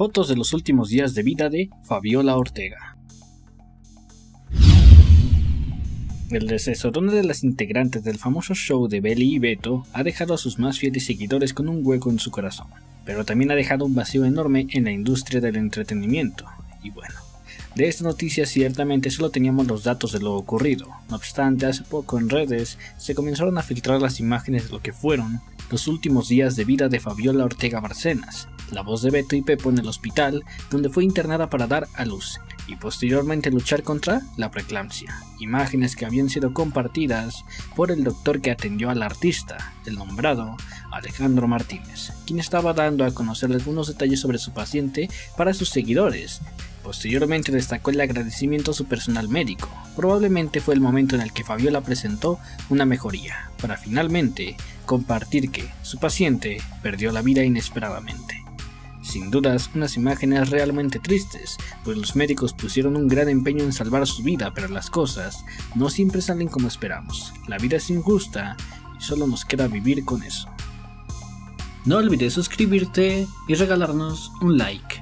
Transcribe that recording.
Fotos de los últimos días de vida de Fabiola Ortega. El deceso de una de las integrantes del famoso show de Beli y Beto ha dejado a sus más fieles seguidores con un hueco en su corazón, pero también ha dejado un vacío enorme en la industria del entretenimiento. Y bueno, de esta noticia ciertamente solo teníamos los datos de lo ocurrido. No obstante, hace poco en redes se comenzaron a filtrar las imágenes de lo que fueron los últimos días de vida de Fabiola Ortega Bárcenas, la voz de Beto y Pepo, en el hospital donde fue internada para dar a luz y posteriormente luchar contra la preeclampsia. Imágenes que habían sido compartidas por el doctor que atendió al artista, el nombrado Alejandro Martínez, quien estaba dando a conocer algunos detalles sobre su paciente para sus seguidores. Posteriormente destacó el agradecimiento a su personal médico. Probablemente fue el momento en el que Fabiola presentó una mejoría, para finalmente compartir que su paciente perdió la vida inesperadamente. Sin dudas, unas imágenes realmente tristes, pues los médicos pusieron un gran empeño en salvar su vida, pero las cosas no siempre salen como esperamos. La vida es injusta y solo nos queda vivir con eso. No olvides suscribirte y regalarnos un like.